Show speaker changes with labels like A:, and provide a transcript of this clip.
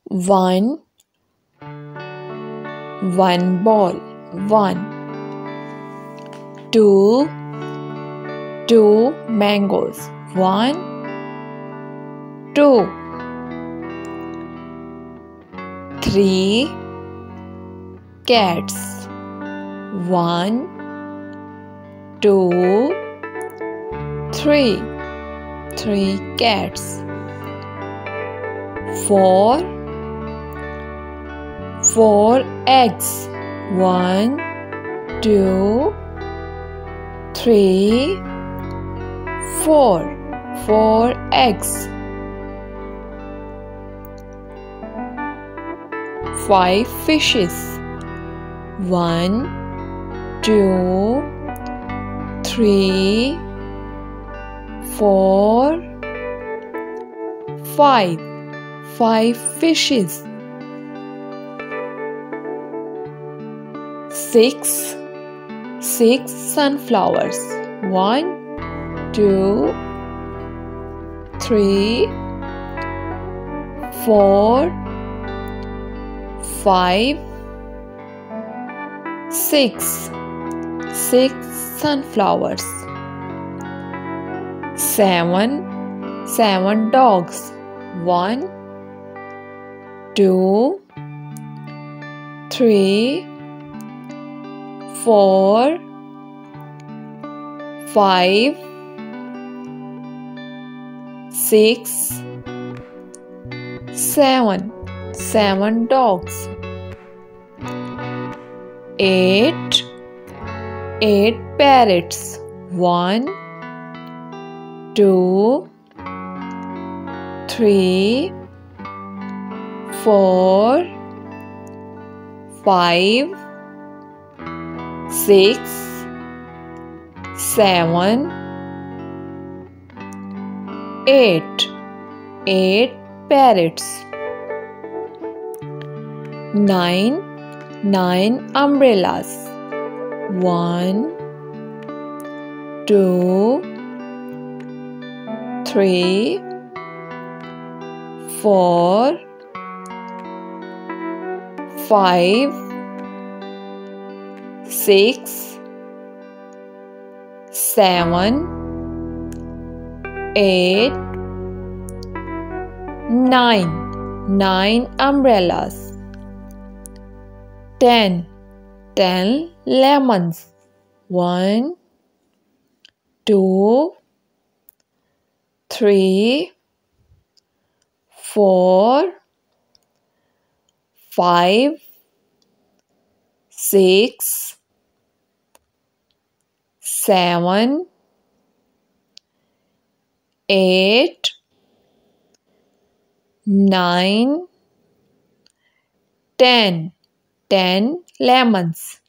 A: One ball. One. Two mangoes. One, two. Three cats. One, two, three. Three cats. Four eggs. One, two, three, four. Four eggs. Five fishes. One, two, three, four, five. Five fishes. Six sunflowers. One, two, three, four, five, six. Six sunflowers. Seven dogs. One, two, three, four, five, six, seven. Seven dogs. Eight parrots. One, two, three, four, five, six, seven, eight. Eight parrots. Nine umbrellas. One, two, three, four, five, six, seven, eight, nine. Nine umbrellas. 10 lemons. One, two, three, four, five, six, seven, eight, nine, 10. 10 lemons.